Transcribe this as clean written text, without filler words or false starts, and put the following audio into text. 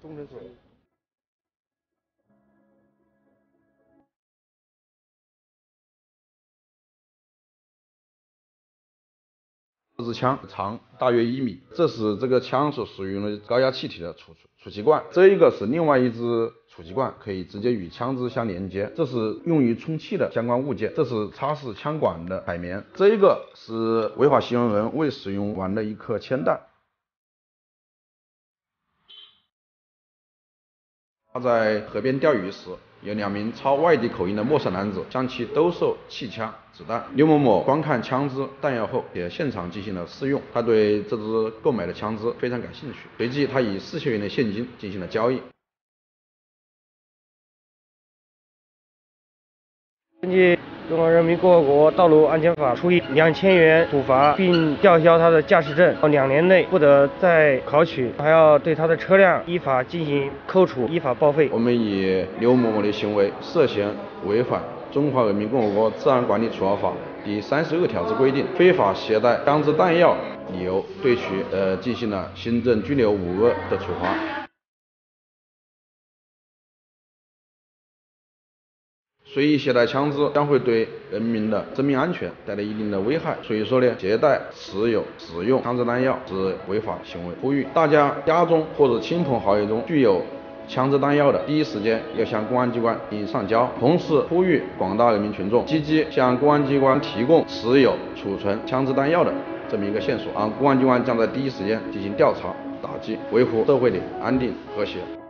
中诊所。 这支枪长大约1米，这是这个枪所使用的高压气体的储气罐，这一个是另外一支储气罐，可以直接与枪支相连接。这是用于充气的相关物件，这是擦拭枪管的海绵，这一个是违法行为人未使用完的一颗铅弹。他在河边钓鱼时，有2名操外地口音的陌生男子向其兜售气枪、子弹。刘某某观看枪支、弹药后，也现场进行了试用。他对这支购买的枪支非常感兴趣，随即他以4000元的现金进行了交易。 根据《中华人民共和国道路安全法》，处以2000元处罚，并吊销他的驾驶证，2年内不得再考取，还要对他的车辆依法进行扣除，依法报废。 我们以刘某某的行为涉嫌违反《中华人民共和国治安管理处罚法》第36条之规定，非法携带枪支弹药理由，对其进行了行政拘留5个月的处罚。随意携带枪支将会对人民的生命安全带来一定的危害，所以说呢，携带、持有、使用枪支弹药是违法行为。呼吁大家家中或者亲朋好友中具有枪支弹药的，第一时间要向公安机关进行上交。同时呼吁广大人民群众积极向公安机关提供持有、储存枪支弹药的这么一个线索，公安机关将在第一时间进行调查打击，维护社会的安定和谐。